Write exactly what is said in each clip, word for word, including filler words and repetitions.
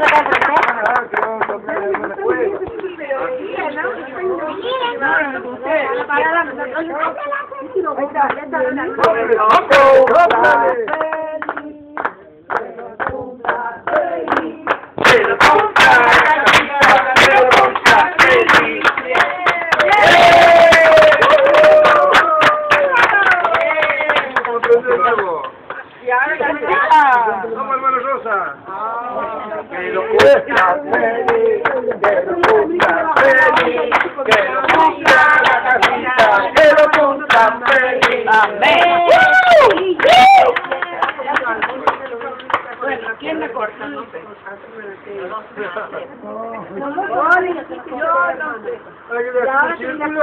Vamos, hermano Rosa. Que lo cuesta feliz, que lo cumpla feliz, que lo cumpla la casita, que lo cumpla feliz. Amén. Bueno, ¿quién me corta? No sé. Hay que ver el círculo.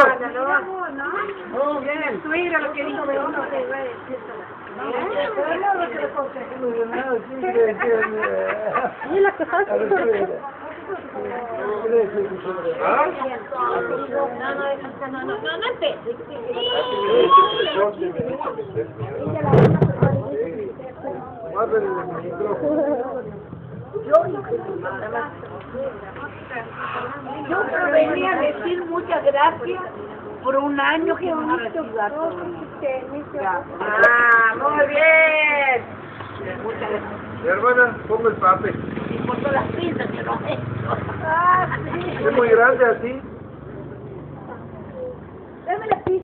Yo venía a decir muchas gracias por un año que bonito. Ah, muy bien. Muchas gracias. Mi hermana, pongo el papel. Y por todas las pintas que nos he hecho. Es muy grande así. Dame la pizza.